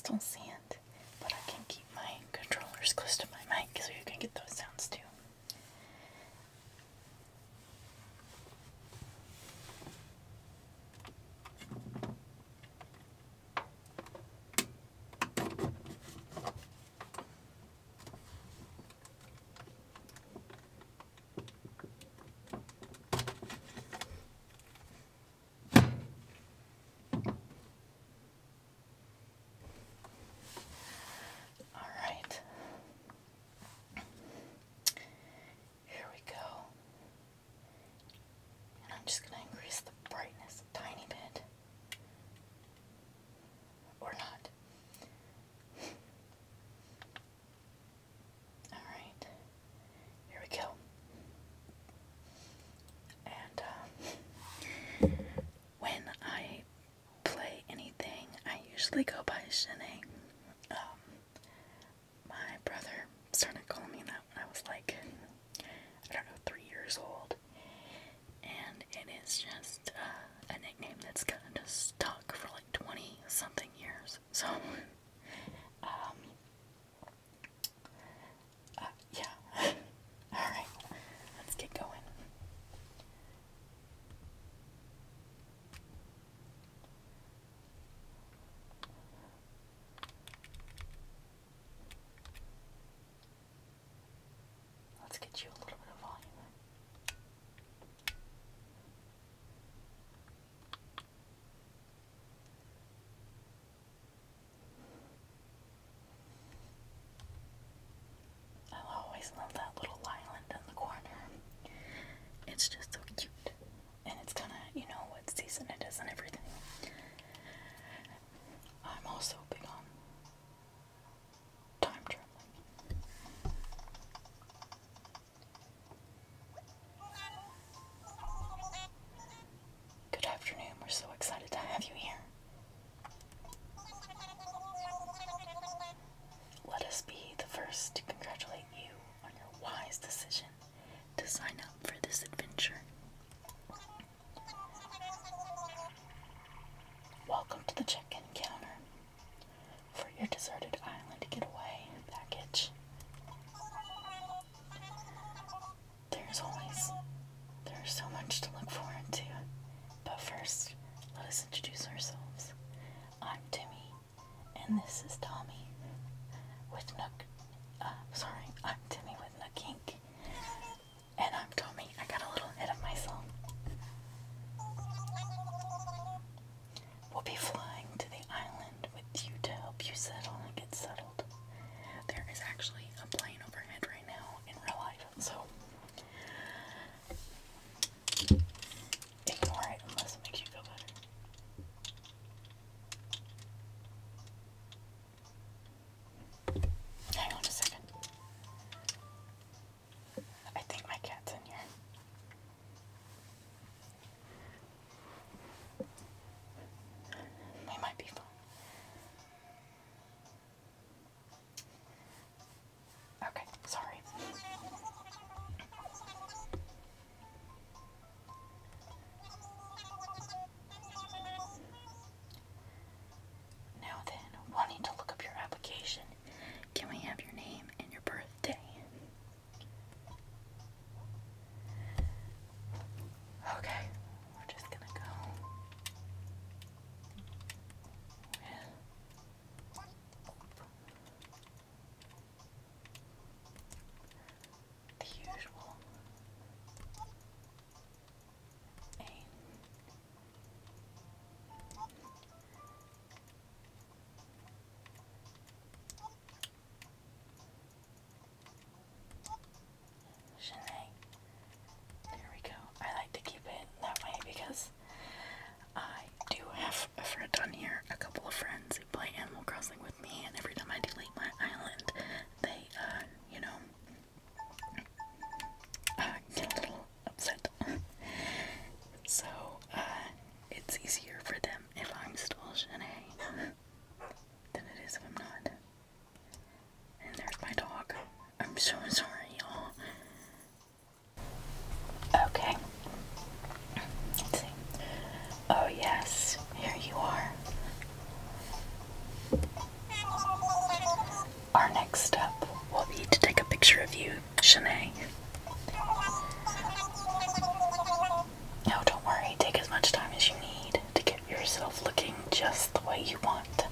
crystal sand, but I can keep my controllers close to my mic so you can get those sounds too. Alright. Here we go. And I'm just going to increase the brightness a tiny bit. Or not. Alright. Here we go. And when I play anything, I usually go by Shanae. My brother started calling me that when I was like, I don't know, 3 years old. And it is just a nickname that's kind of stuck for like 20 something years. So, yeah. Alright, let's get going. Let's get you a little bit of volume. I always love that little island in the corner. It's just so cute. And it's kind of, you know, what season it is and everything. I'm also big on time traveling. Good afternoon, we're so excited to have you here. Let us be the first to congratulate you on your wise decision to sign up for this adventure. Welcome to the check-in counter for your deserted island getaway package. There's so much to look forward to, but first, let us introduce ourselves. I'm Timmy, and this is Tommy with I'm Timmy with Nook, and I'm Tommy. I got a little ahead of myself. We'll be flying to the island with you to help you settle and get settled. There is actually a plane overhead right now in real life, so ignore it unless it makes you feel better. you want.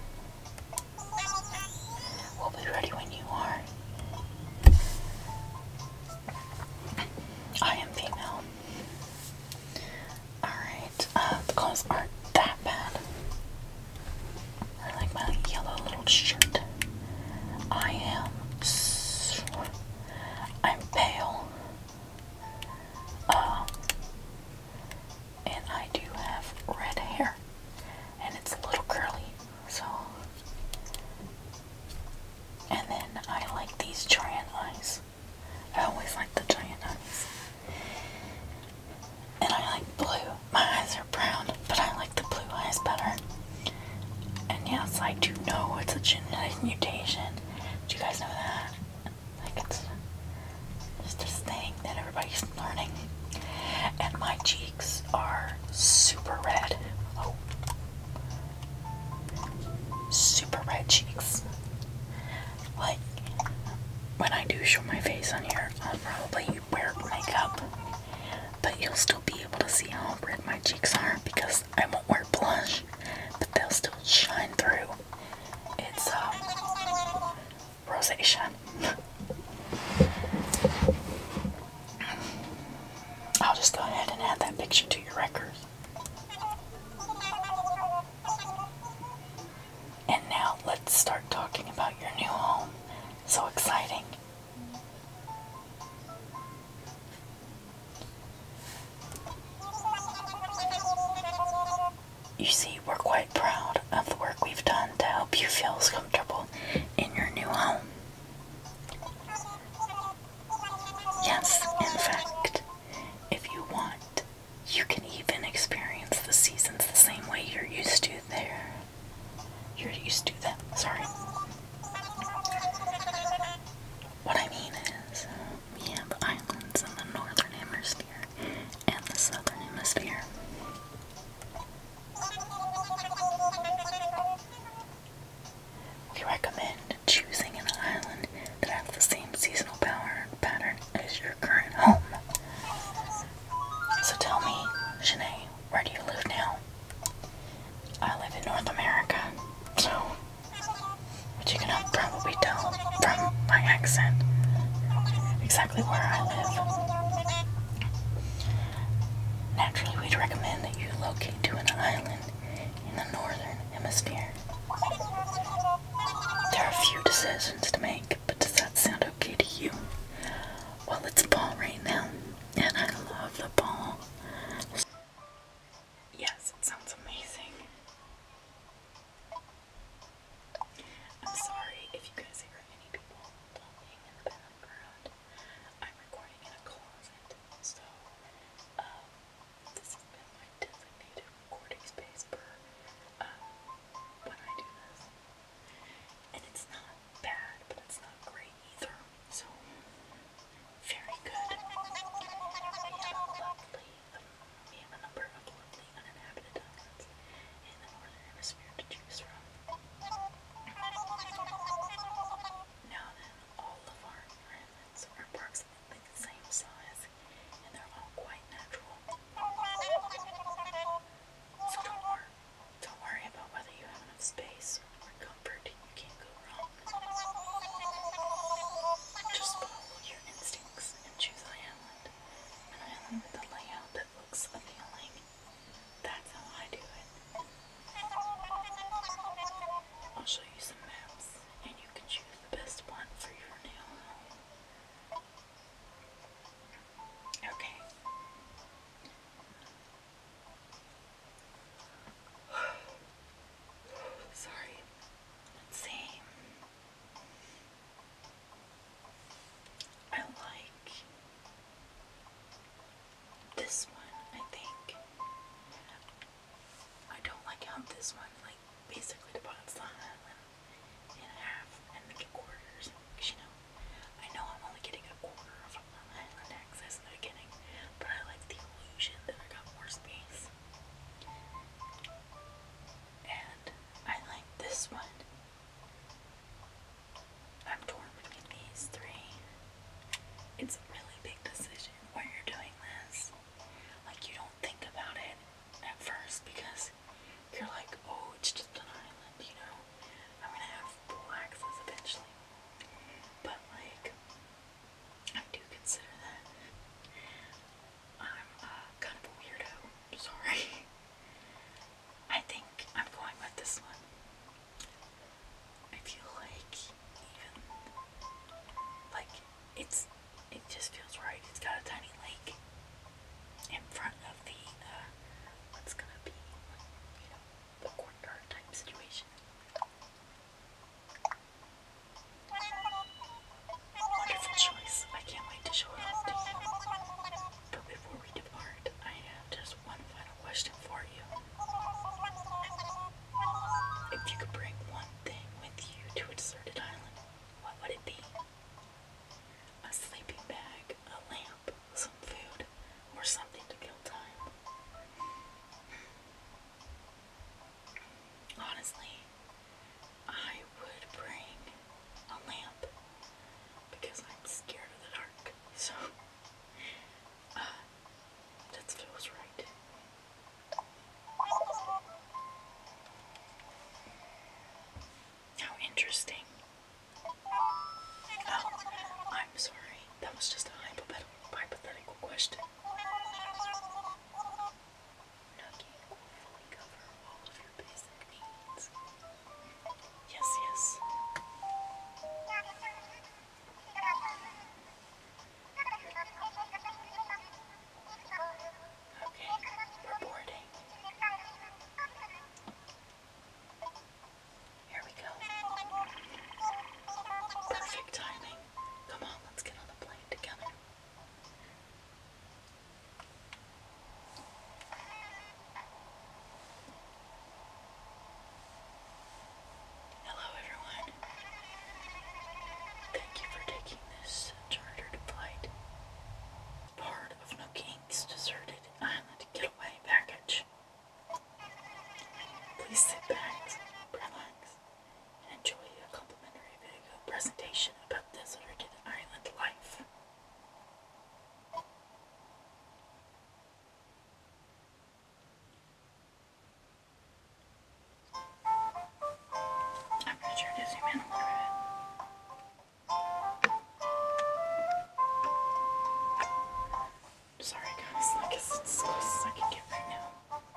We'll be ready when you are. I am female. Alright, the clothes aren't that bad. I like my yellow little shirt. I'm pale. And I do have red hair. And it's a little curly, so. And then I like these giant eyes. I always like the giant eyes. And I like blue. My eyes are brown, but I like the blue eyes better. And yes, I do know it's a genetic mutation. Do you guys know that? Like, it's just this thing that everybody's learning. And my cheeks are super red. Oh. Super red cheeks. Like, when I do show my face on here, I'll probably wear makeup. But you'll still be able to see how red my cheeks are because I won't wear blush, but they'll still shine through. It's rosacea. I'll just go ahead and add that picture to your record. And now let's start talking about your new home. So exciting. You see, we're quite proud of the work we've done to help you feel as comfortable in your new home. Yes, in fact, if you want, you can even experience the seasons the same way you're used to there. You're used to them, sorry. What I mean is, we have islands in the northern hemisphere and the southern hemisphere. We recommend choosing an island that has the same seasonal pattern as your current home. So tell me, Shanae, where do you live now? I live in North America, so, but you can probably tell from my accent exactly where I live. Naturally, we'd recommend that you locate to an island in the northern hemisphere. There are a few decisions to make, but does that sound okay to you? Well, it's fall right now, and I love the fall. Yes, it sounds amazing. I'm sorry if you guys hear any people talking in the background. I'm recording in a closet, so this has been my designated recording space for when I do this. And it's not bad, but it's not great either. So, very good. We have a number of lovely uninhabited islands in the northern hemisphere to choose from. Now then, all of our islands are approximately the same size, and they're all quite natural. So don't worry about whether you have enough space or comfort. You can't go wrong. Just follow your instincts and choose an island with a layout that looks appealing. That's how I do it. I'll show you some maps, and you can choose the best one for your new home. Okay. Sorry. Let's see. I like this one, I think. I don't like how this one, like, basically divides the island in half and the quarters. Because, you know, I know I'm only getting a quarter of an island access in the beginning, but I like the illusion that I got more space. And I like this one. I'm torn between these three. It's a really big decision when you're doing this. Like, you don't think about it at first because you're like, oh, it's just an If you could bring one thing with you to a deserted island, what would it be? A sleeping bag, a lamp, some food, or something to kill time? Honestly, I would bring a lamp because I'm scared of the dark. So, that feels right. How interesting. Oh, I'm sorry. That was just a hypothetical question. Nugget will fully cover all of your basic needs. Yes, yes. Okay, we're boarding. Here we go. Perfect timing. Come on, let's get on the plane together. Hello, everyone. Thank you for taking this chartered flight. Part of Nooking's deserted island getaway package. Please sit back, relax, and enjoy a complimentary video presentation about deserted island life. I'm gonna try to zoom in a little bit. Sorry guys, I guess it's as close as I can get right now.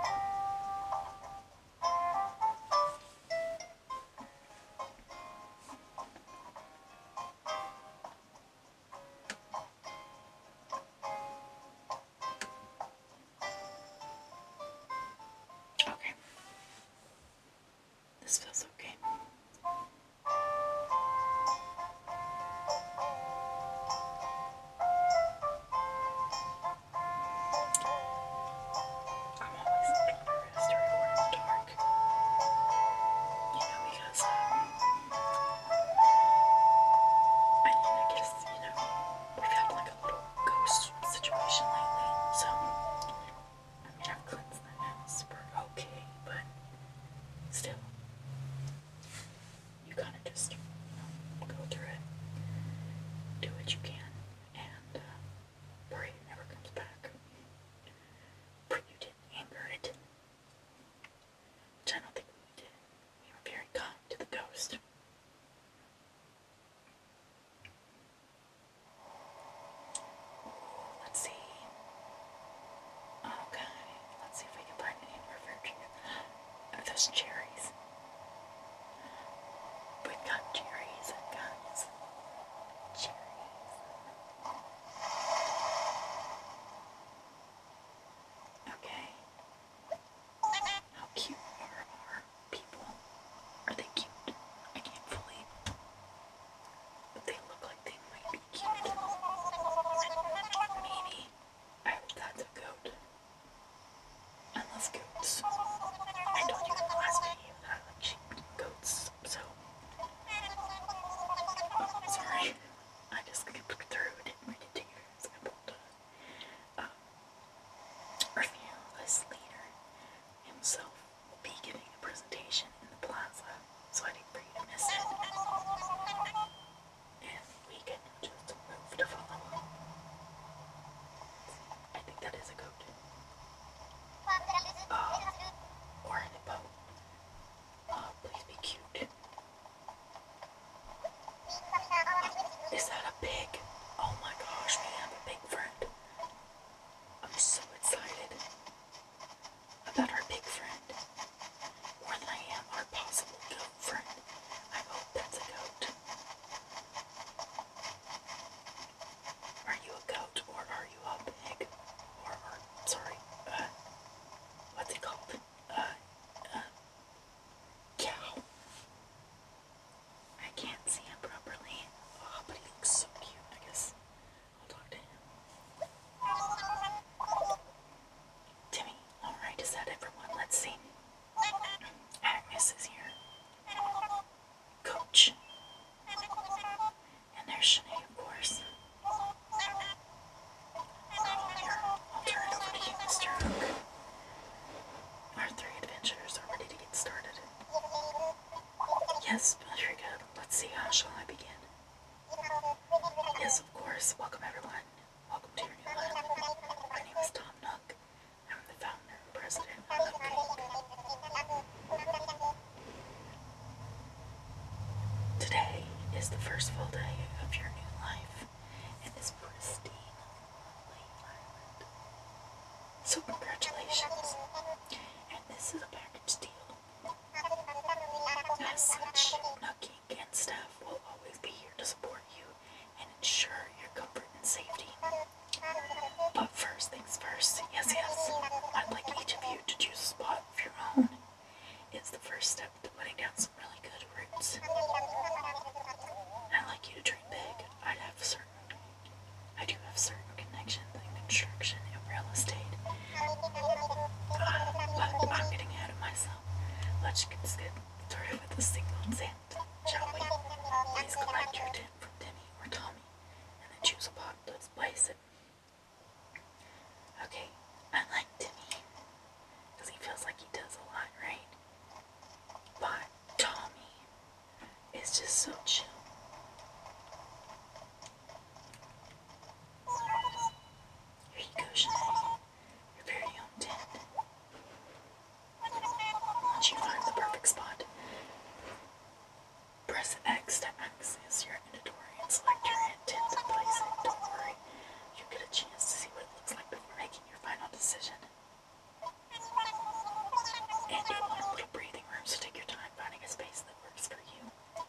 Okay. This feels okay. I'm always a little nervous to record in the dark. Because I guess, we've had like a little ghost situation lately, so I've cleansed the house. We're okay, but still, you kind of just, go through it, do what you can, and pray it never comes back. Pray you didn't anger it, which I don't think we did. We were very kind to the ghost. Let's see. Okay, let's see if we can find any more refrigerator. Those cherries. We've got Yes, very good. Let's see, how shall I begin? Yes, of course. Welcome, everyone. Welcome to your new island. My name is Tom Nook. I'm the founder and president of Nook Inc. Today is the first full day of your new life in this pristine, lovely island. So congratulations. And this is a package deal. As such, Nook Inc. and staff will always be here to support you and ensure your comfort and safety. But first things first, yes, I'd like each of you to choose a spot of your own. It's the first step to putting down some really good roots. I'd like you to dream big. I do have certain connections in construction and real estate. But I'm getting ahead of myself. Let's get started with the single tent, shall we? Please collect your tent from Timmy or Tommy, and then choose a pot to place it. Okay, I like Timmy, because he feels like he does a lot, right? But Tommy is just so chill. Here you go, Shanae. Your very own tent. Once you find the perfect spot, press X to access your inventory and select your tent to place it. Don't worry, you get a chance to see what it looks like before making your final decision. And you want a little breathing room, so take your time finding a space that works for you.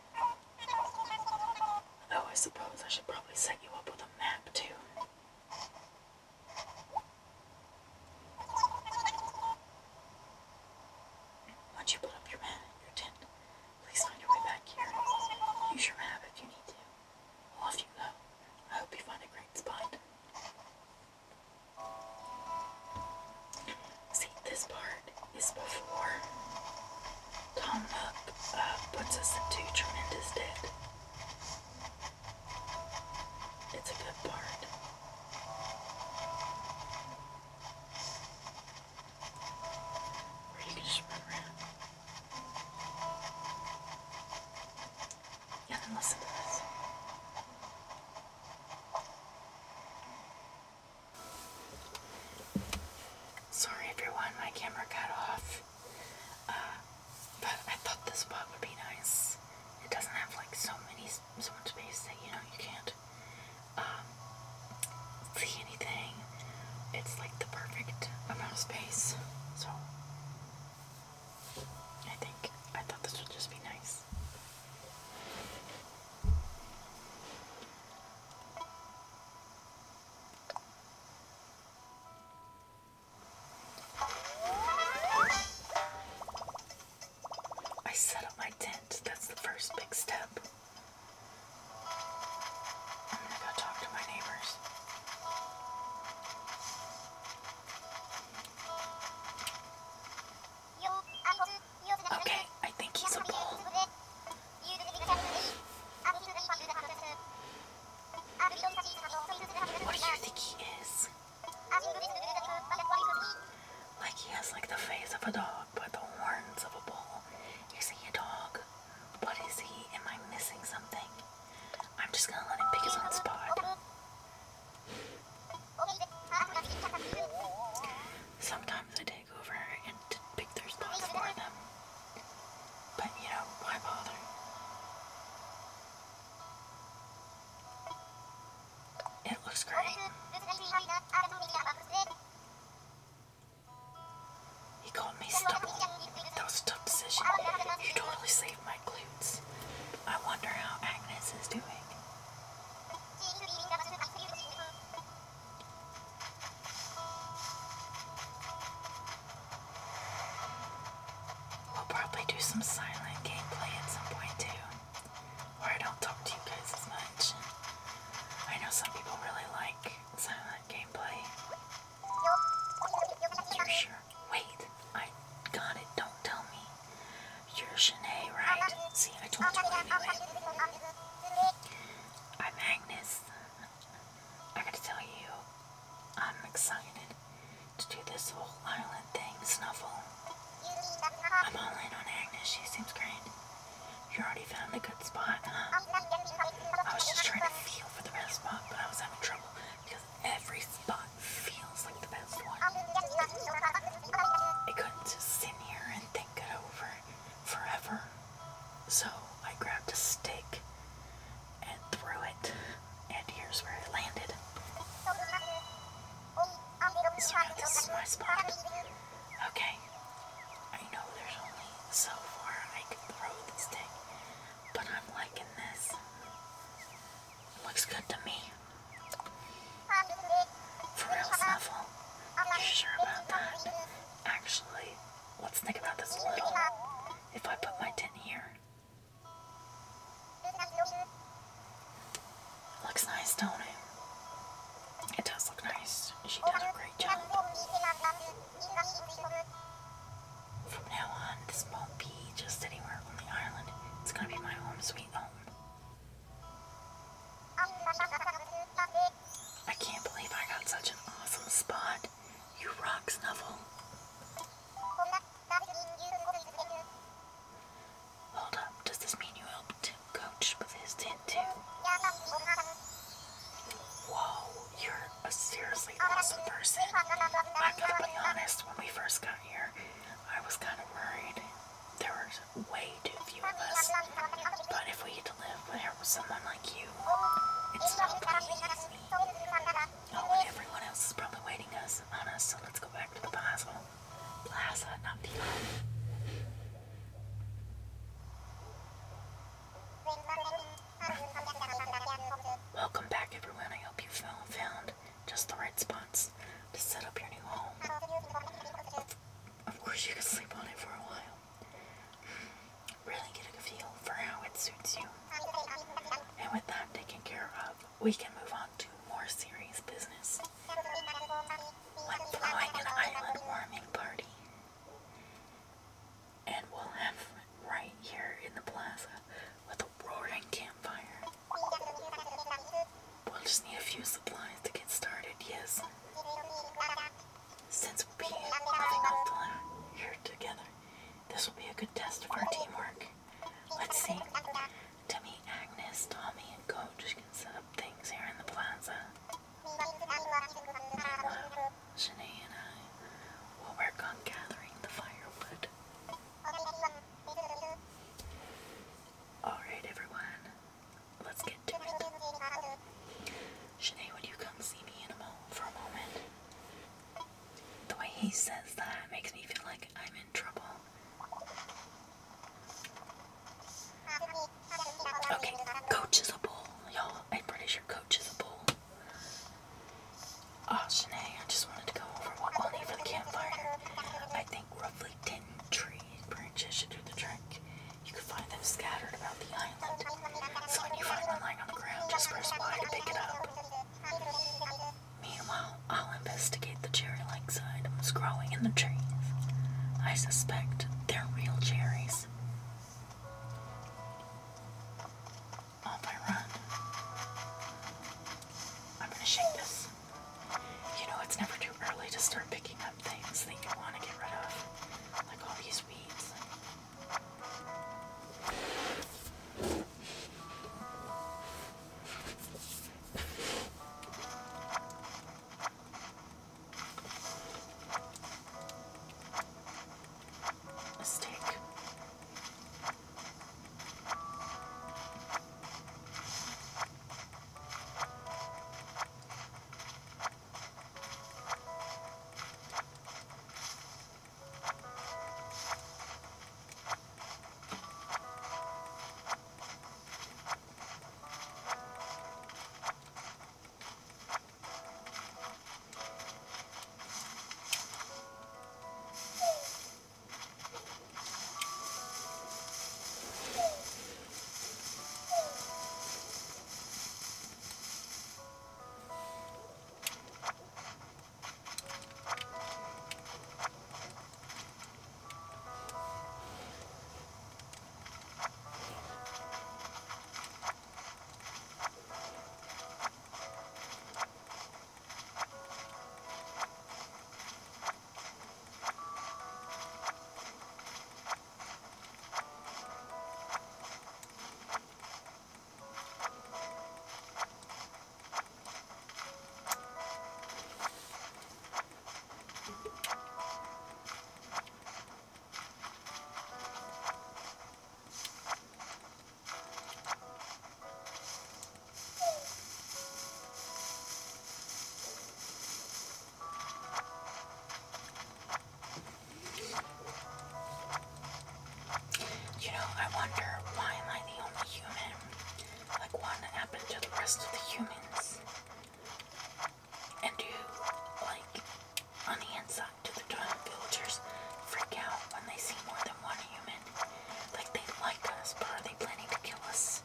Oh, I suppose I should probably set you up with a map too. Once you put up your mat and your tent, please find your way back here. Use your map if you need to. Off you go. I hope you find a great spot. See, this part is before Tom Nook puts us into tremendous debt. It's a good part. Where you can just run around. And then listen to this. Sorry everyone, my camera cut off. But I thought this spot would be nice. It doesn't have like so much space that you can't see anything. It's like the perfect amount of space. So I thought this would just be nice. I set up my tent. That's the first big step. I'm gonna go talk to my neighbors. Okay, I think he's a bull. What do you think he is? Like he has like the face of a dog, but the horns of a bull. Is he a dog? What is he? Am I missing something? I'm just gonna let him pick his own spot. Sometimes I take over and pick their spots for them. But why bother? It looks great. He called me stubble. That was a tough decision. You totally saved my glutes. I wonder how Agnes is doing. We'll probably do some silent gameplay at some point too, where I don't talk to you guys as much. I know some people really like silent gameplay. You're sure? Wait, I got it. Don't tell me. You're Shanae, right? See, I told you anyway. I'm Agnes. I gotta tell you, I'm excited to do this whole island thing, Snuffle. I'm all in on Agnes. She seems great. You already found a good spot, huh? I was just trying to feel for the best spot, but I was having trouble because every spot feels like the best one. I couldn't just sit here and think it over forever. So I grabbed a stick and threw it, and here's where it landed. So now this is my spot. Okay, I know there's only so far I can throw the stick, but I'm liking this. It looks good to me. For real, Snuffle? You sure about that? Actually, let's think about this a little. If I put my tent here, looks nice, don't it? It does look nice. She does a great job. From now on, this won't be just anywhere on the island. It's gonna be my home sweet home. I can't believe I got such an awesome spot. You rock, Snuffle. Hold up, does this mean you helped Coach with his tent too? Whoa, you're a seriously awesome person. I gotta be honest, when we first got here, I was kind of worried. There were way too few of us. But if we get to live with someone like you, it's not pretty easy. Oh, and everyone else is probably waiting on us, so let's go back to the plaza. Plaza, not the Welcome back, everyone. I hope you found just the right spots to set up your new home. Of course, you can sleep on it for a while. Really get a feel for how it suits you. And with that taken care of, we can move on to more serious business, like throwing an island warming party. And we'll have it right here in the plaza with a roaring campfire. We'll just need a few supplies to get started, yes. Since we'll be living all here together, this will be a good test of our teamwork. Let's see. Timmy, Agnes, Tommy, and Coach can set up things here in the plaza. Meanwhile, Shanae and I will work on gathering the firewood. Alright, everyone. Let's get to it. Shanae, would you come see me for a moment? The way he says that makes me feel like I'm in trouble. Okay, Coach is a bull. Y'all, I'm pretty sure Coach is a bull. Oh, Shanae, I just wanted to go over what we'll need for the campfire. I think roughly 10 tree branches should do the trick. You can find them scattered about the island. So when you find one lying on the ground, just press Y to pick it up. Meanwhile, I'll investigate the cherry-like items growing in the trees. I suspect they're real cherries. Off I run. I'm gonna shake this. You know, it's never too early to start picking up things that you want to get rid of, like all these weeds. A stick. I wonder, why am I the only human? Like, what happened to the rest of the humans? And do, like, on the inside, do the villagers freak out when they see more than one human? Like, they like us, but are they planning to kill us?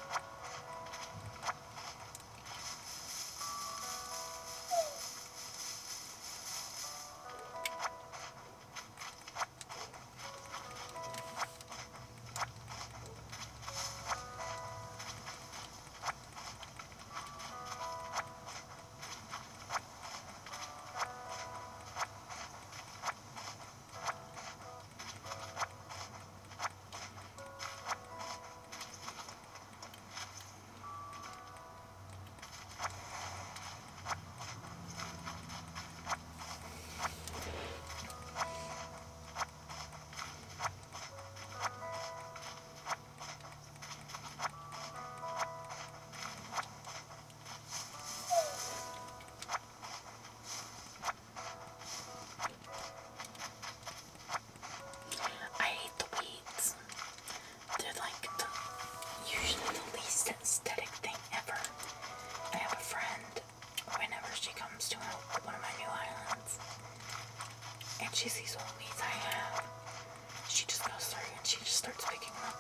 I hate the weeds. They're like usually the least aesthetic thing ever. I have a friend, whenever she comes to one of my new islands, and she sees what weeds I have, she just goes through and she just starts picking them up.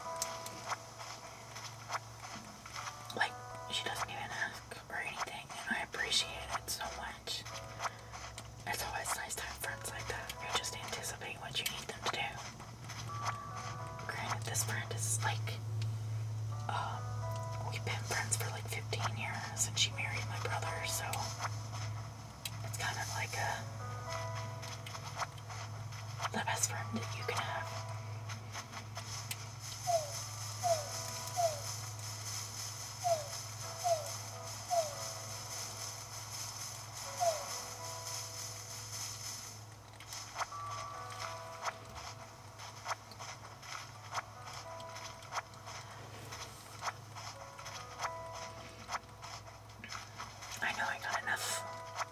Like, she doesn't even ask or anything, and I appreciate it so much. It's always nice to have friends like that who just anticipate what you need them to do. Granted, this friend is like, we've been friends for like 15 years, and she married my brother, so it's kind of like the best friend that you can have. I know I got enough.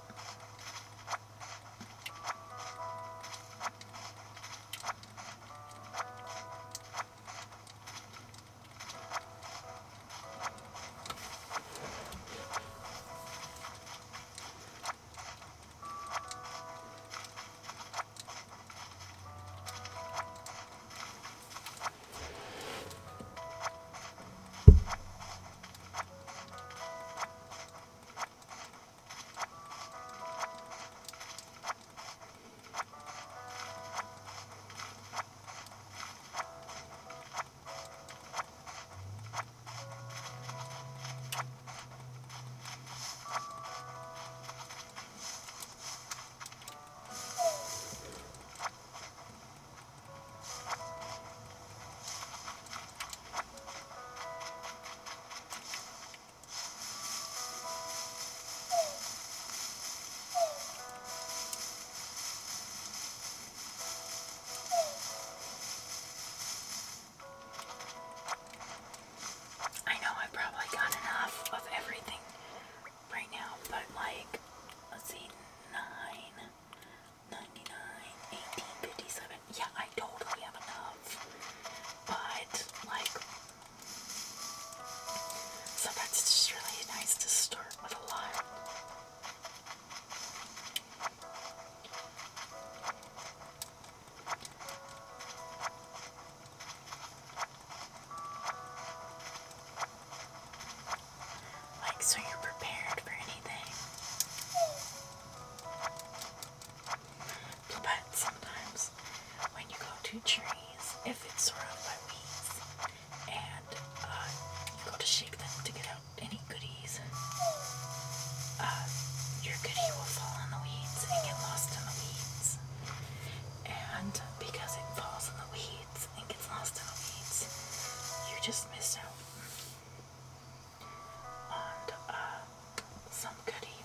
I know I probably got enough of everything right now, but like, let's see, 9.99, 18.57. Yeah, I totally have enough. But like, sometimes it's just really nice to start with a lot. Like, so you're prepared for anything. But sometimes when you go to trees, if it's surrounded by weeds, and you go to shake them to get out any goodies, your goodie will fall in the weeds and get lost in the weeds. And because it falls in the weeds and gets lost in the weeds, you just miss out on some goodie.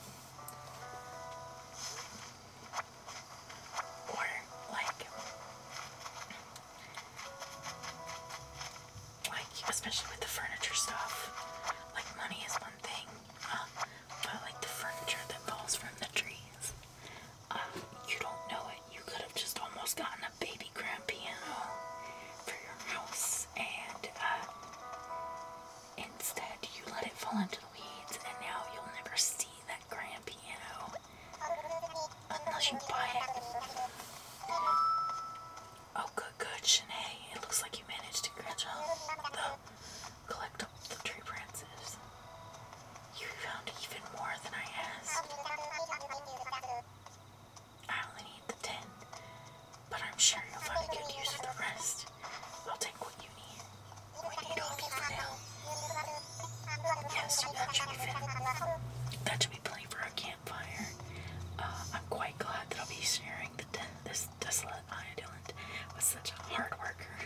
Or like especially with the furniture stuff, like money is one thing, but like the furniture that falls from the trees, you don't know it. You could have just almost gotten a baby grand piano for your house, and fell into the weeds, and now you'll never see that grand piano unless you buy it. Oh, good, Shanae. It looks like you managed to collect all the tree branches. You found even more than I asked. I only need the 10, but I'm sure you'll find a good use for the rest. I'll take what you need. We need all of you for now. Yes, that should be fit. That should be plenty for a campfire. I'm quite glad that I'll be sharing this desolate island with such a hard worker.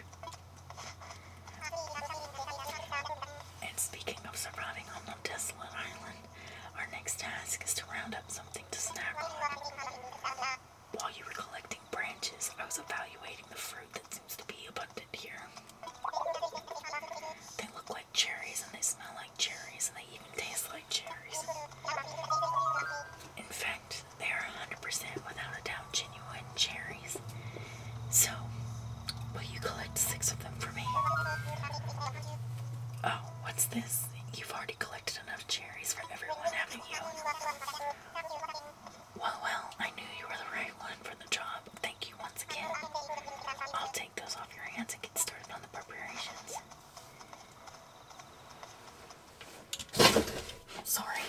And speaking of surviving on the desolate island, our next task is to round up something to snack on. While you were collecting branches, I was evaluating the fruit that seems to be abundant here. They look like cherries, and they smell like cherries, and they even taste like cherries. In fact, they are 100% without a doubt genuine cherries. So, will you collect 6 of them for me? Oh, what's this? You've already collected enough cherries for everyone, haven't you? Well, I knew you were the right one for the job. Thank you once again. I'll take those off your hands and get started on the preparations. Sorry.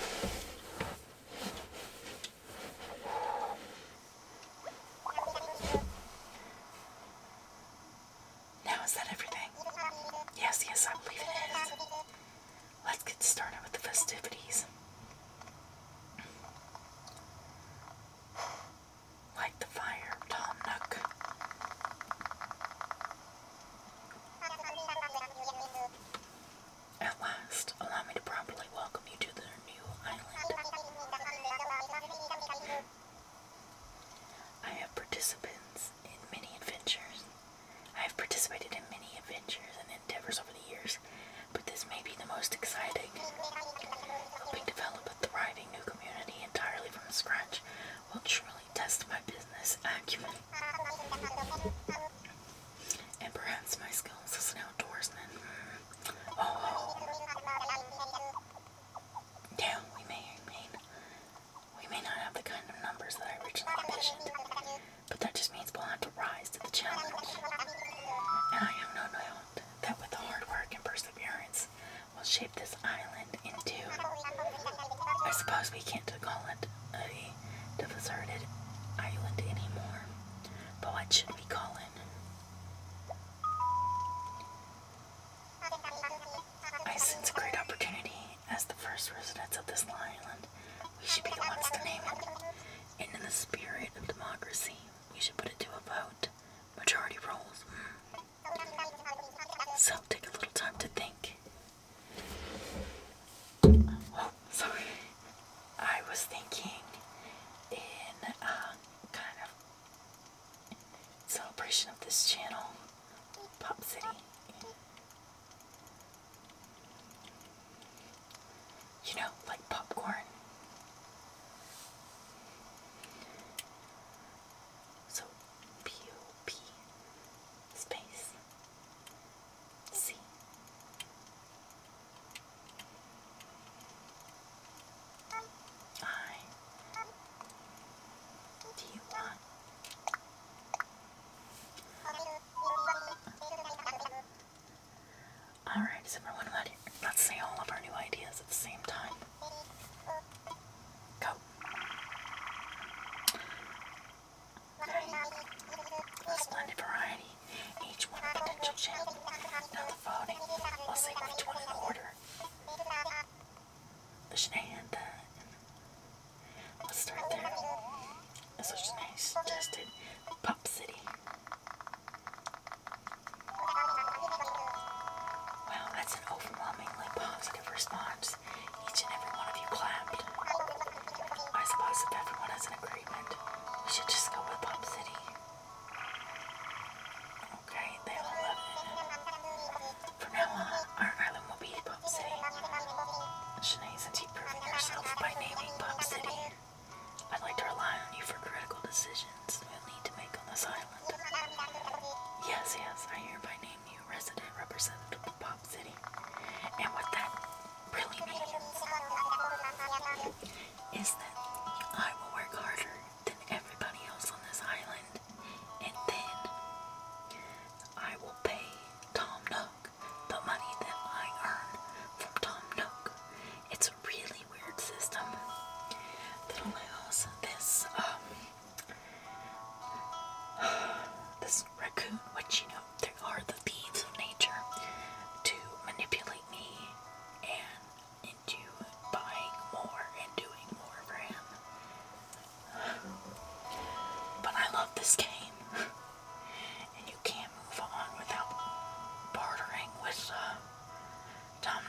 Now is that everything? Yes, I believe it is. Let's get started with the festivities. Light the fire, Tom Nook. At last, allow me to properly welcome you to the new island. I have participated in many adventures and endeavors over the years, but this may be the most exciting. Helping develop a thriving new community entirely from scratch will truly test my business acumen. And perhaps my skills as an outdoorsman. Yeah, we may not have the kind of numbers that I originally envisioned, but that just means we'll have to rise to the challenge. And I have no doubt that with hard work and perseverance, we'll shape this island into, I suppose we can't call it a deserted island anymore, but what should we call it? I sense a great opportunity as the first residents of this island. We should be the ones to name it. And in the spirit of democracy, we should put it to a vote. Majority rules. So take a little time to think. Oh, sorry. I was thinking in kind of celebration of this channel, Pop City. You know, like popcorn. So, P-O-P space C. I-D-Y. Alright, is everyone ready? Let's say all of our new ideas at the same time. Go. A splendid variety, each one a potential challenge. Now the voting, I'll say each one in order. The Shanae and let's start there. So Shanae suggested Pop City. Well, that's an overwhelmingly positive response. Each and every one of you clapped. I suppose if everyone has an agreement, we should just go with Pop City. Okay, they all love it. From now on, our island will be Pop City. Shanae, since you've proven yourself by naming Pop City, I'd like to rely on you for critical decisions we'll need to make on this island. Yes, I hereby name you resident representative of Pop City. And what that really means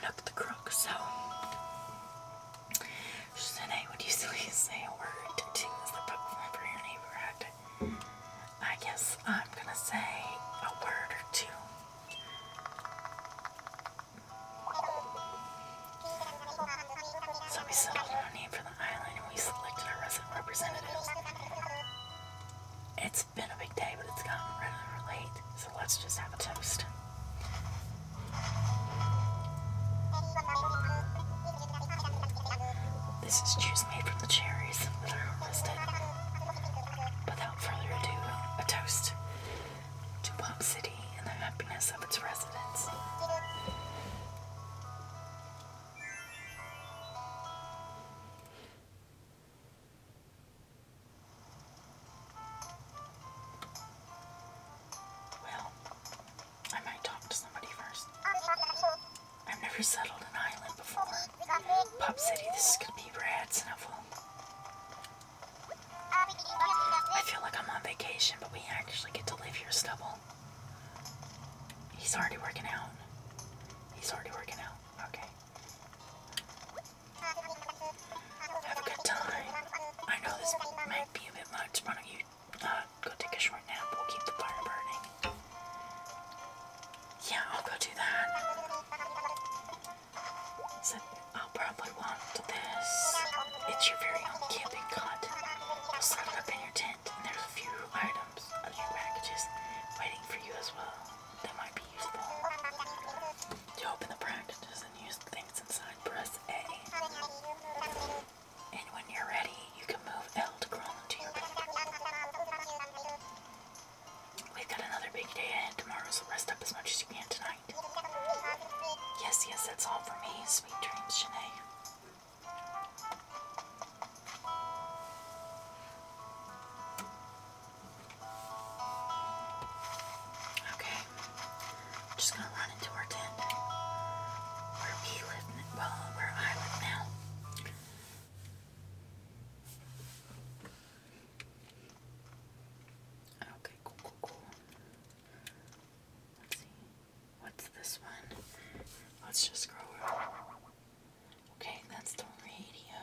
Nook the Crook. So, Shanae, would you please say a word to as the Pokemon for your neighborhood? I guess I'm gonna say a word or two. So we settled on a name for the island and we selected our resident representatives. It's been a big day, but it's gotten rather late, so let's just have a toast. This is juice made from the cherries that are harvested. Without further ado, a toast to Pop City and the happiness of its residents. Well, I might talk to somebody first. I've never settled an island before. Pop City, this is gonna be rad, Snuffle. I feel like I'm on vacation, but we actually get to live here, Stubble. He's already working out. He's already working out. Okay. Have a good time. I know this might be a bit much. Why don't you go take a short nap? We'll keep the fire burning. Yeah, I'll go do that. So I'll probably want this. It's your very own camping cot. You'll set it up in your tent, and there's a few items, a few packages waiting for you as well. They might be useful. To open the packages and use the things inside, press A. And when you're ready, you can move L to crawl into your bed. We've got another big day ahead tomorrow, so rest up as much as you can tonight. Yes, yes, that's all for me. Sweet dreams, Shanae. Okay, I'm just gonna run into our tent where we live, well, where I live now. Okay, cool. Let's see. What's this one? Let's just scroll over. Okay, that's the radio.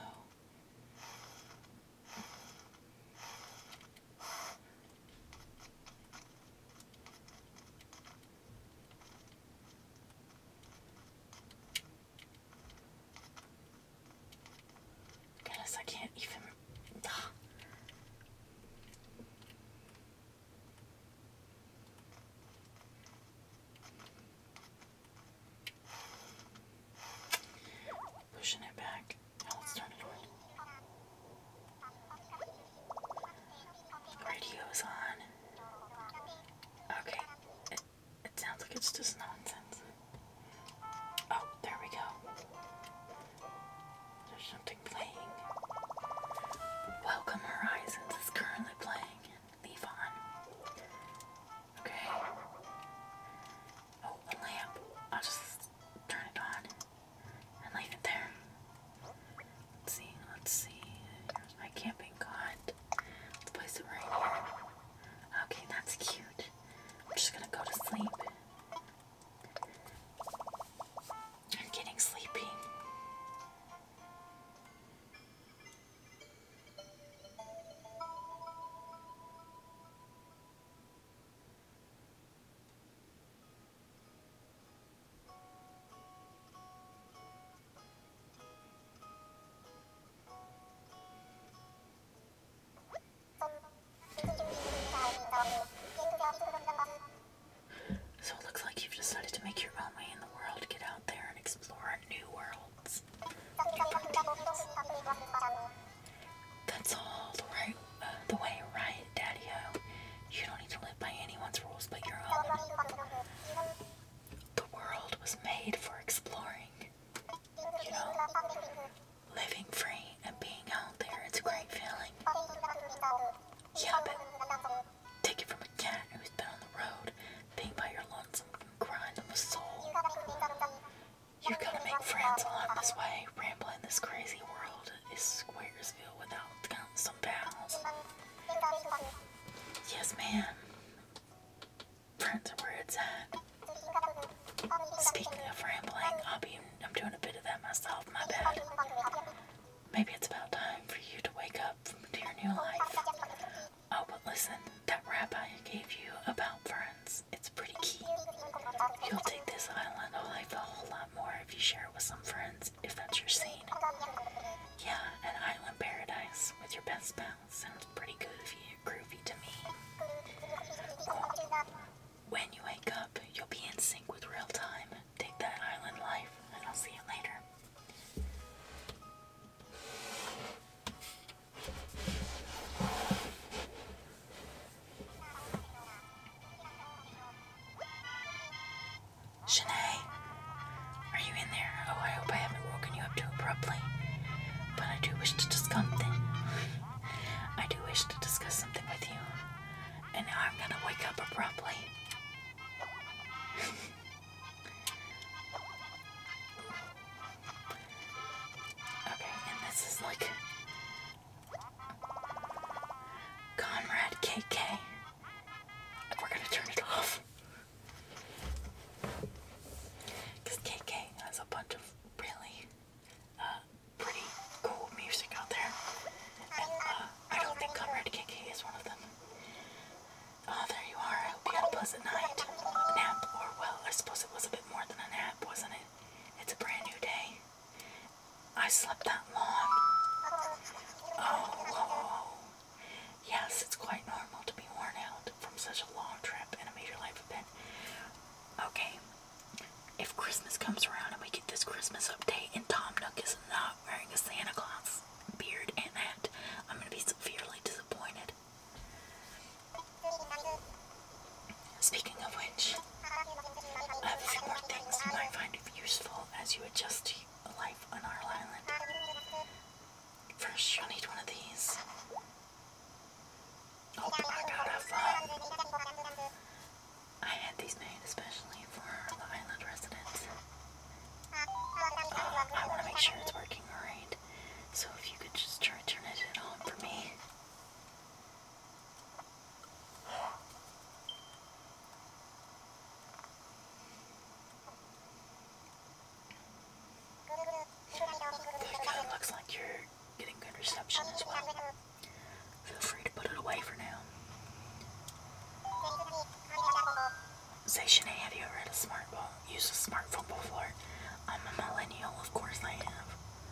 Goodness, I can't even. there. Oh, I hope I haven't woken you up too abruptly. But I do wish to discuss something. I do wish to discuss something with you. And now I'm gonna wake up abruptly. Okay, and this is like Comrade KK. We're gonna turn it off. Because KK has a bunch of really pretty cool music out there. And I don't think Comrade KK is one of them. Oh, there you are. I hope you had a pleasant night. A nap, or well, I suppose it was a bit more than a nap, wasn't it? It's a brand new day. I slept that long. Oh. Yes, it's quite normal to be worn out from such a long trip and a major life event. Okay, if Christmas comes around and we get this Christmas update and Tom Nook is not wearing a Santa Claus beard and hat, I'm going to be severely disappointed. Speaking of which, I have a few more things you might find useful as you adjust to life on our island. First, you'll need one of these. Oh, I gotta have fun. I had these made especially for the island residents. I want to make sure it's working alright. So if you could just try turning it on for me. Good. Looks like you're getting good reception as well. Feel free to put it away for now. Say, Shanae, have you ever had used a smartphone before? I'm a millennial, of course I have.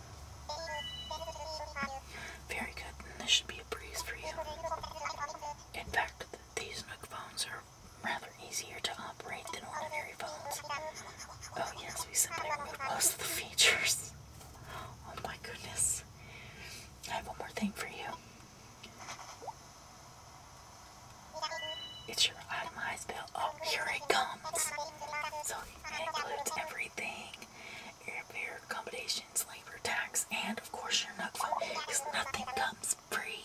Very good, and this should be a breeze for you. In fact, these Nook phones are rather easier to operate than ordinary phones. Oh yes, we simply removed most of the features. Oh my goodness. I have one more thing for you. It's your itemized bill. Oh, here it comes. So it includes everything. Airfare, accommodations, labor tax, and of course your Nook phone, because nothing comes free.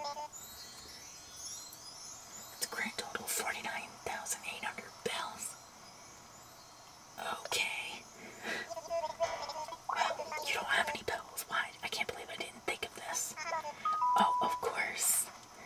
It's a grand total of 49,800 bells. Okay. Well, you don't have any bells. Why? I can't believe I didn't think of this. Oh, of course.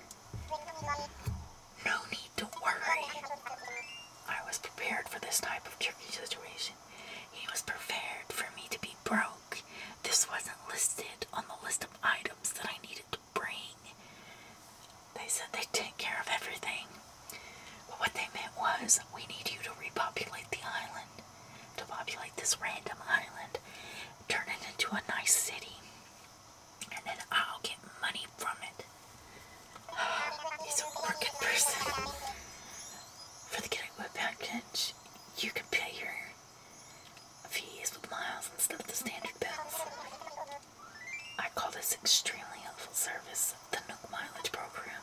No need to worry. I was prepared for this type of tricky situation. He was prepared for me to be broke. This wasn't listed on the list of items that I needed to bring. They said they'd take care of everything. But what they meant was, we need you to repopulate the island. To populate this random island. Turn it into a nice city. And then I'll get money from it. He's a crooked person. For the getaway package, you can pay your fees with miles instead of the standard bills. I call this extremely helpful service, the Nook Mileage Program.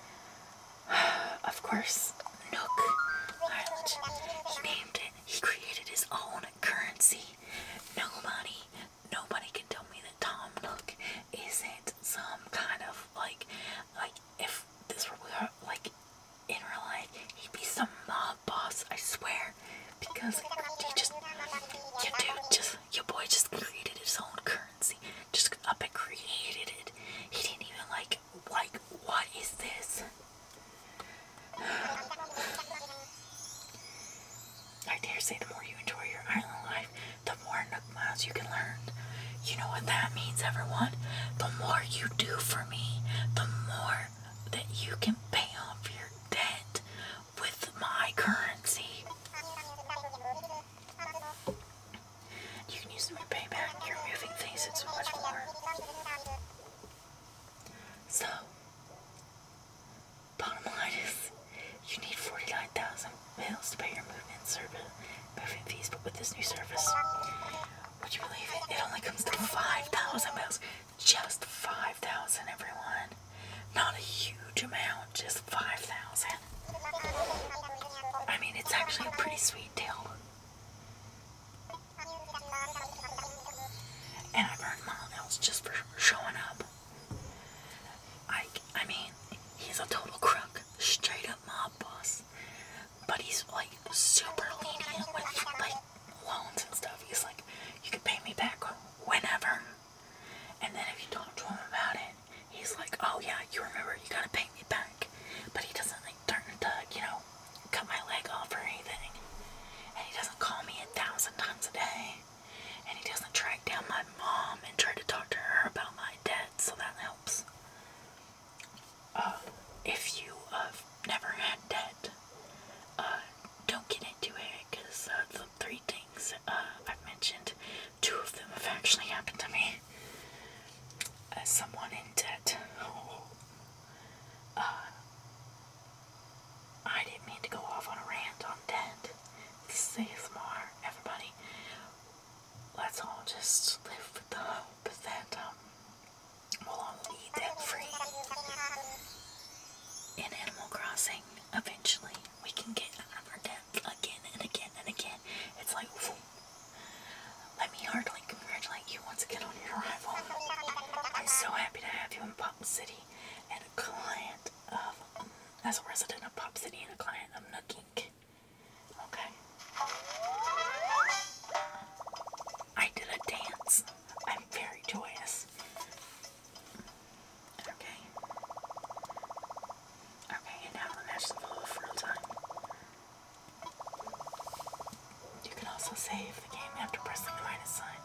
Of course, Nook Mileage. He named it. He created his own currency. Nobody can tell me that Tom Nook isn't some kind of like if this were like in real life, he'd be some mob boss, I swear. Because your boy just created his own currency. Just up and created it. He didn't even like, what is this? I dare say the more you enjoy your island life, the more Nook miles you can learn. You know what that means, everyone? The more you do for me, the more that you can pay off your debt with my currency. You can use them to pay back your moving fees and so much more. So, bottom line is, you need 49,000 bills to pay your moving fees, but with this new service, would you believe it? It only comes to 5,000 bills. Just 5,000, everyone. Not a huge amount, just 5,000. I mean, it's actually a pretty sweet deal. as a resident of Pop City and a client of Nook Inc. Okay. I did a dance. I'm very joyous. Okay. Okay, and now the match is full of real time. You can also save the game after pressing the minus sign.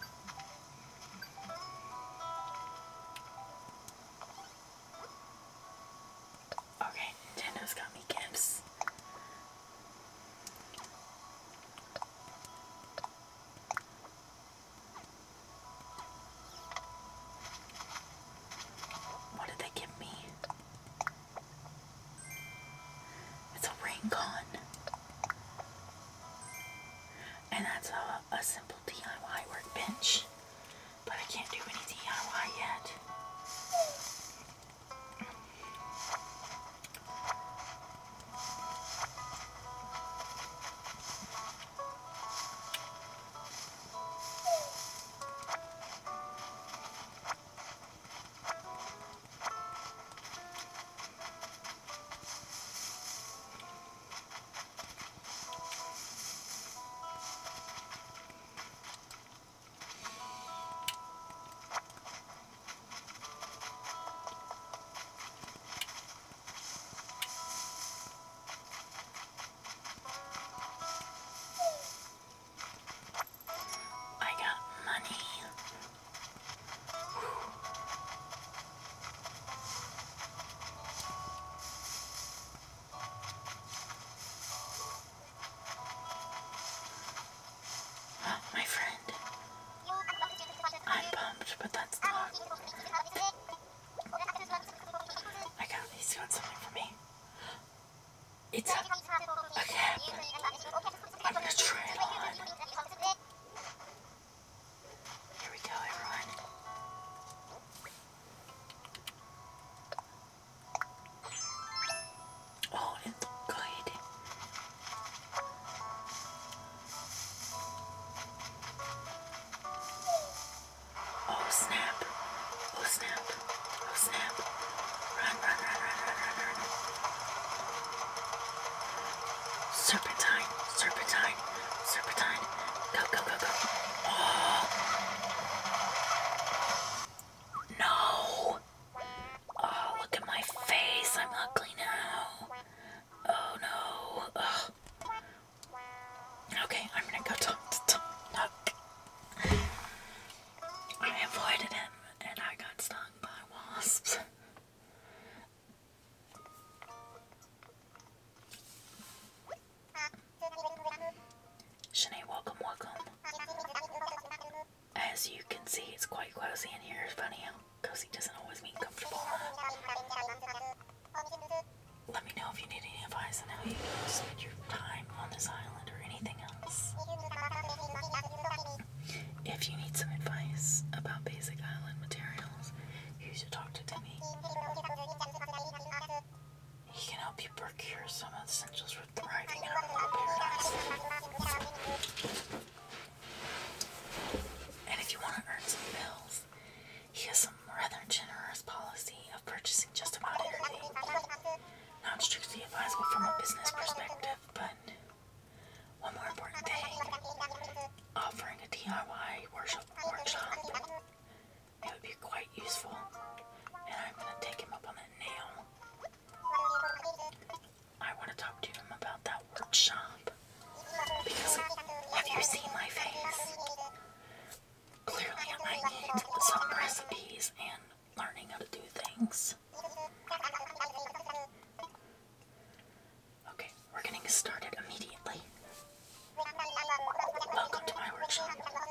Okay, Nintendo's got me gifts. What did they give me? It's a ring gun. And that's a simple DIY workbench. But I can't do any DIY yet. My friend, I'm pumped, but that's not. I got he's got something for me. It's a cap. I'm gonna try it on. Here we go, everyone. Oh, it looks good. Oh snap. Oh snap. Oh snap. Run, run, run, run, run, run, run. Serpentine. Serpentine. Serpentine. Go, go, go, go. Oh. No. Oh, look at my face. I'm ugly now. Oh no. Ugh. Okay, I'm gonna go talk to Nook. I avoided him and I got stung by wasps. Shanae, welcome, welcome. As you can see, it's quite cozy in here. It's funny how cozy doesn't always mean comfortable. Let me know if you need any advice on how you spend your time on this island or anything else. If you need some advice about basic island materials, you should talk to Timmy. He can help you procure some essentials for thriving in our little paradise. And if you want to earn some bills, he has some rather generous policy of purchasing just about anything. Not strictly advisable from a business perspective, but one more important thing, offering a DIY workshop. It would be quite useful, and I'm going to take him up on that now. I want to talk to him about that workshop, because have you seen my face? Clearly I need some recipes and learning how to do things. Okay, we're getting started immediately. Welcome to my workshop.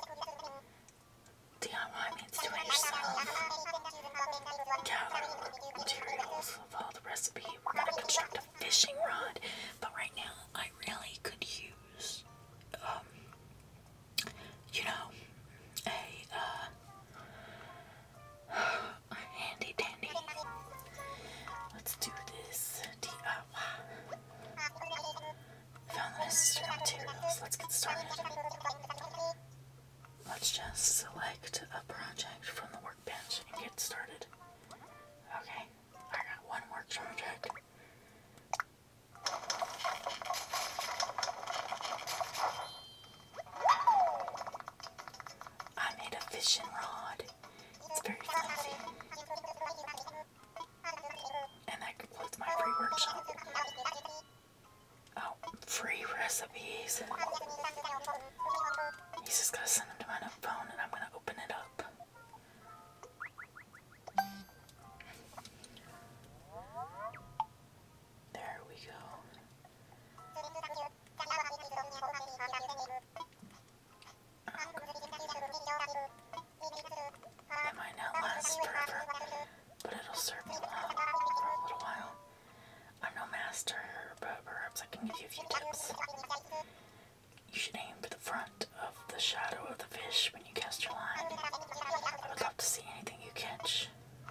DIY means do it yourself. Gather materials, follow the recipe. We're gonna construct a fishing rod, but right now I really could use, you know, a handy dandy. Let's do this DIY. Found the necessary materials. Let's get started. Let's just select a project from the workbench and get started. Okay, I got one work project. fishing rod. It's very flimsy. And that concludes my free workshop. Oh, free recipes. He's just gonna send them to my phone and I'm gonna open it up. There we go. It might not last forever, but it'll serve me well for a little while. I'm no master, but perhaps I can give you a few tips. You should aim for the front of the shadow of the fish when you cast your line. I would love to see anything you catch.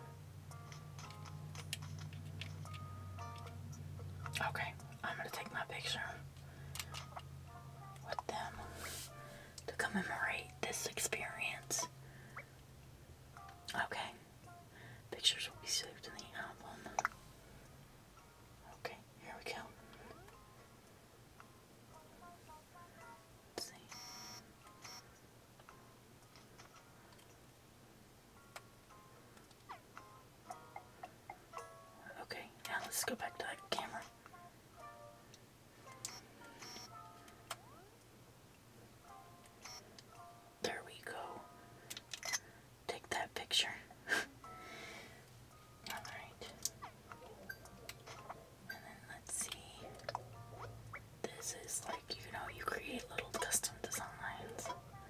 Okay, I'm gonna take my picture with them to commemorate this experience. Okay, pictures will be saved in the album. Okay, here we go. Let's see. Okay, now let's go back to that camera. There we go. Take that picture. Alright. And then let's see. This is like, you know, you create little custom designs.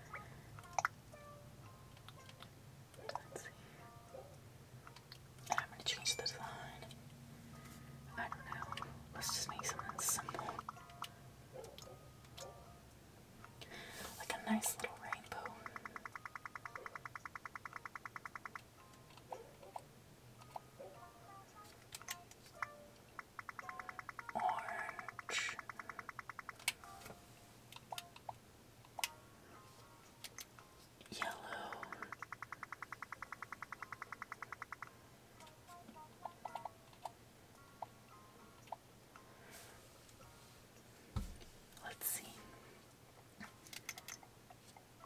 Let's see. And I'm going to change the design. I don't know. Let's just make something simple. Like a nice little rainbow. Orange. Yellow. Let's see.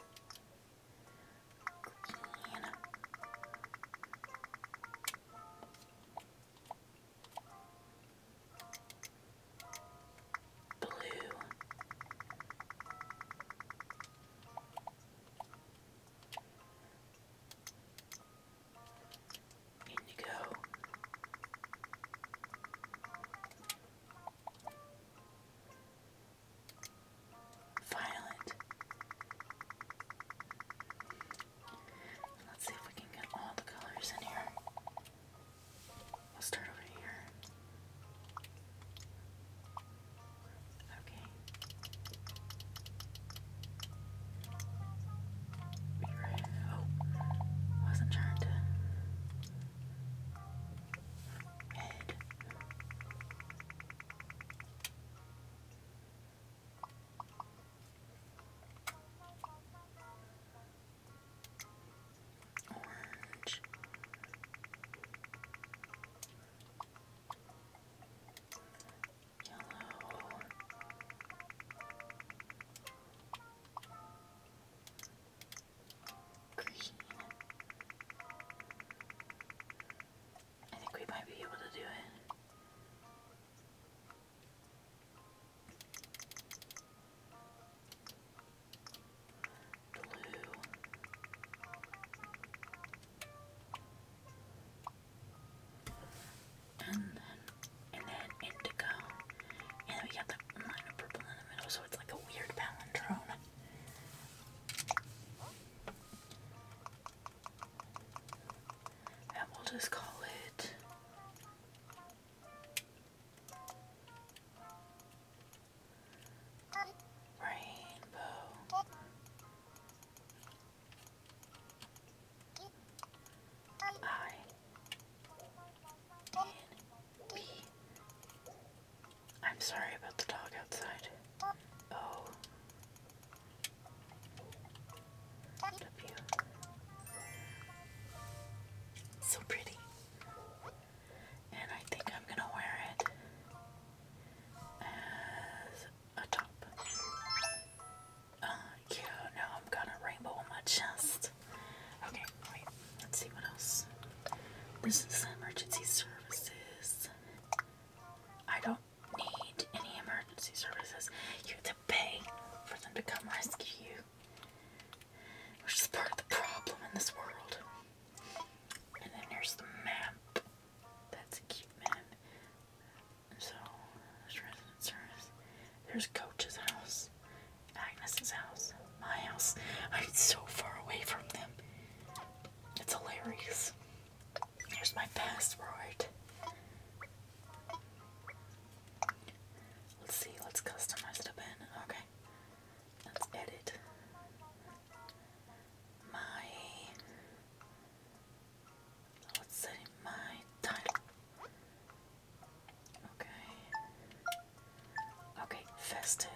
This is emergency services. I don't need any emergency services. You have to pay for them to come rescue you, which is part of the problem in this world. And then there's the map. That's a cute man. So, there's resident service. There's Coach's house, Agnes's house, my house. I'm so far away from them. It's hilarious. Here's my password. Let's see, let's customize the pen. Okay. Let's edit. Let's set my title. Okay. Okay, festive.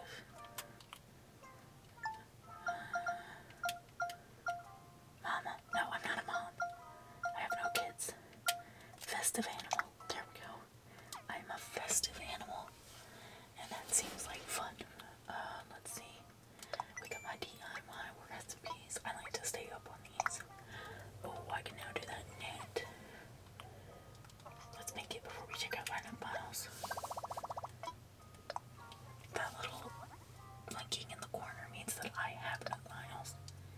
Mama. No, I'm not a mom. I have no kids. Festive animal. There we go. I'm a festive animal. And that seems like fun. Let's see. We got my DIY recipes. I like to stay up on these. Oh, I can now do that net. Let's make it before we check out random files. That little blinking in the corner means that I have no files.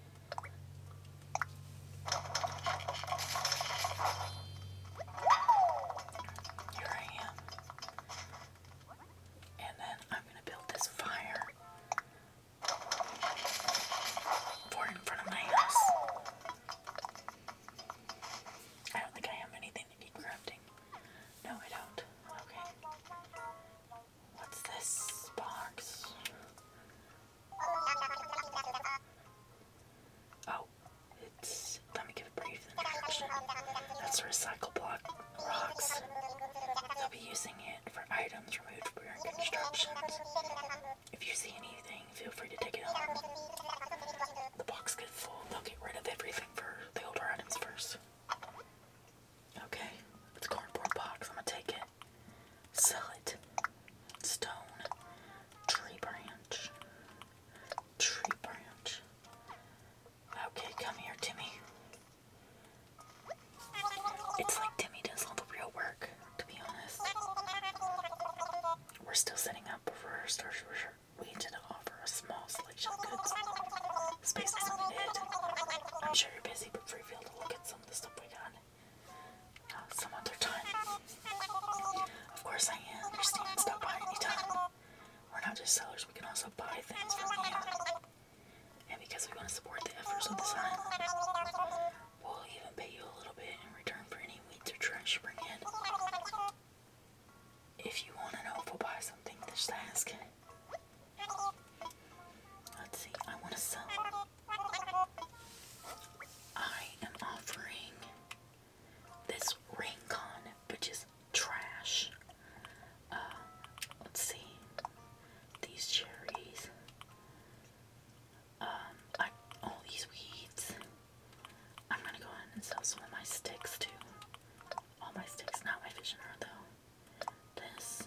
Here I am. And then I'm going to build this fire for in front of my house. I don't think I have anything to need crafting. No, I don't. Okay. What's this box? Oh, let me give a brief introduction. That's recycle block rocks. They'll be using it for items removed during construction. If you see anything, feel free to take it home. The box gets full. They'll get rid of everything for the older items first. Okay, it's a cardboard box. I'm gonna take it. Sell it. Stone. Tree branch. Tree branch. Okay, come here, Timmy. It's like Timmy does all the real work, to be honest. We're still setting up for our start. We intend to offer a small selection of goods. Space is limited. I'm sure you're busy, but free feel to look at some of the stuff we got. Some other time. Of course I understand. Stop by anytime. We're not just sellers, we can also buy things from you. And because we want to support the efforts of this island, we'll even pay you a little bit in return for any weeds or trash you bring in. If you want to know if we'll buy something, just ask. Let's see, I want to sell. I am offering this ring con, which is trash. Let's see. These cherries. All these weeds. I'm gonna go ahead and sell some of my sticks too. All my sticks, not my fishing rod though. This.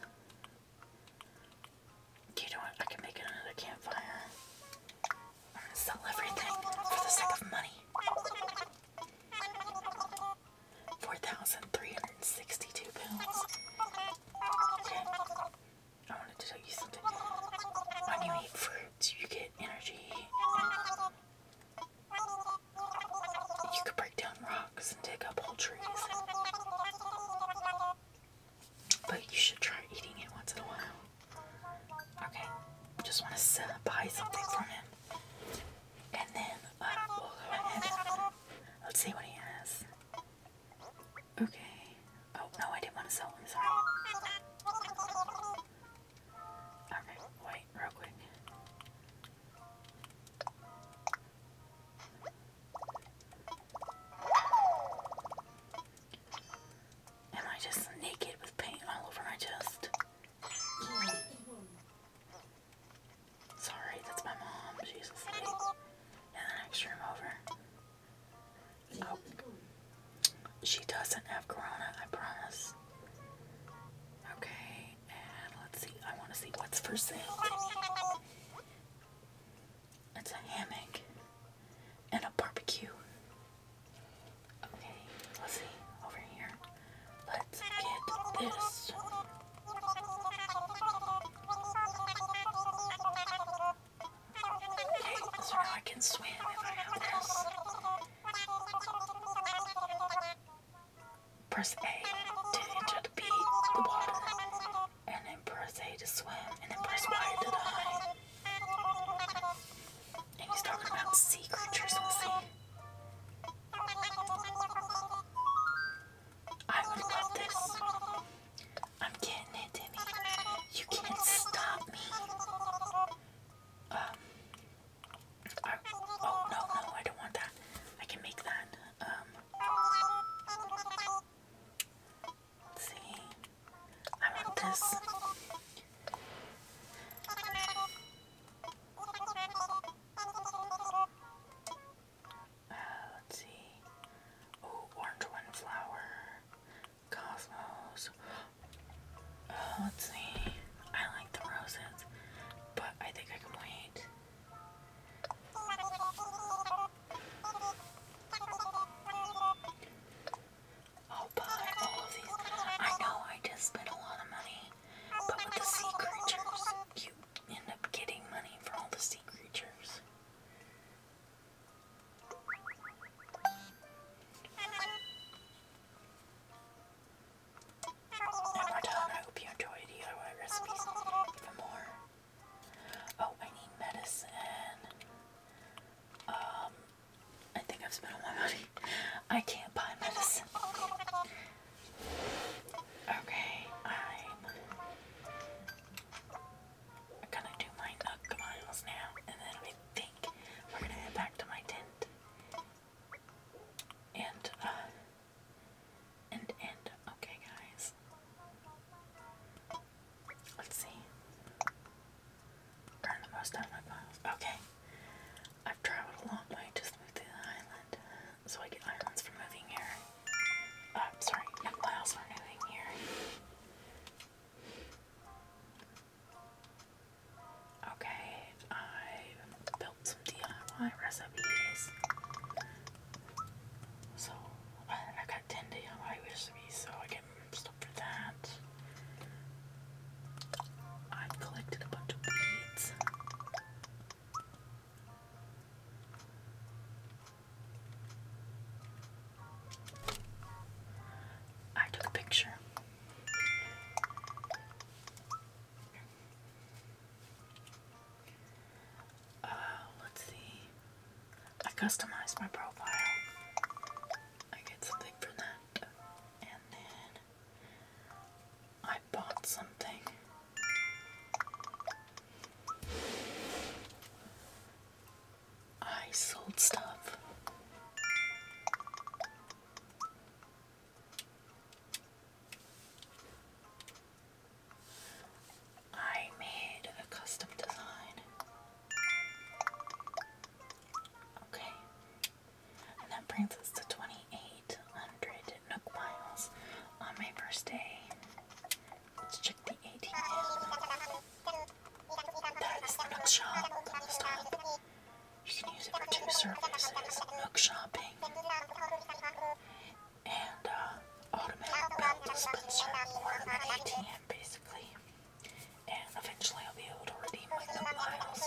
You know what? I can make another campfire. I'm gonna sell everything for the sake of money. 4,362 pounds. Okay. I wanted to tell you something. When you eat fruits, you get energy. You could break down rocks and dig up whole trees. But you should try eating it once in a while. Okay. Just want to buy something from him. And then we'll go ahead. Let's see what he has. Okay. Oh, no, I didn't want to sell him. Sorry. Okay, wait, real quick. Am I just naked with paint all over my chest? Sorry, that's my mom. She's asleep. In the next room over. Oh. She doesn't have corona, I promise. Okay, and let's see. I want to see what's for sale. It's a hammock and a barbecue. Okay, let's see. Over here. press A to enter the water, and then press A to swim, and then press Y to dive. And he's talking about sea creatures on the sea. I would love this. I'm getting it, Timmy. You can't stop me. Oh, no, I don't want that. I can make that. Let's see. I want this. Let's see. Oh, orange windflower. Cosmos. Let's see. I like the roses, but I think I can wait. I'll buy all of these. I know I just spent a lot of money, but with the sea creatures, you end up getting money for all the sea creatures. And we're done. I hope you enjoy DIY recipes even more. Oh, I need medicine. I think I've spent all my money. I can't buy medicine. Okay, I'm gonna do my Nook miles now, and then I think we're gonna head back to my tent. And okay, guys. Let's see. Earn the most out of my miles. Okay. I've traveled a long way to smooth the island, so I get islands for moving here. Sorry, Nook miles for moving here. Okay, I built some DIY recipes. So, I got 10 DIY recipes, so I get stuff for that. I've collected a bunch of weeds. I took a picture. Let's see. I customized my profile. I get something for that. And then I bought something. I sold stuff. I made a custom design. Okay. And that brings us to 2,800 Nook miles on my first day. Let's check the ATM. That is the Nook shop on the stop. You can use it for 2 services, Nook shopping and automatic bill dispenser, or an ATM basically. And eventually I'll be able to redeem my Nook miles.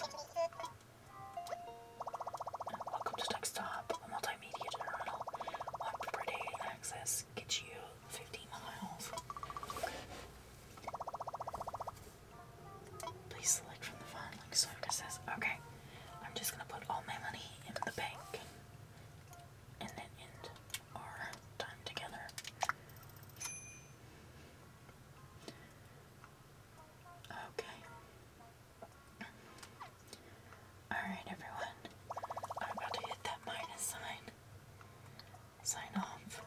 Welcome to Next Stop, a multimedia terminal. 1 per day access gets you 50 miles. Please select from the following services. Okay, I'm just gonna put all my money in the bank and then end our time together. Okay. Alright, everyone. I'm about to hit that minus sign. Sign off.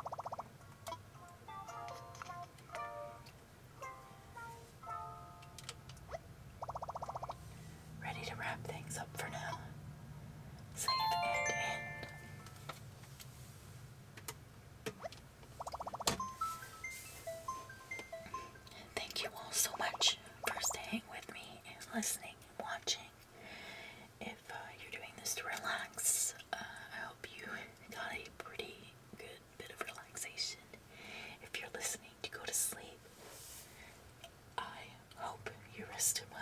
Ready to wrap things up for now. Save and end. Thank you all so much for staying with me and listening and watching. If you're doing this to relax, I hope you got a pretty good bit of relaxation. If you're listening to go to sleep, I hope you rested well.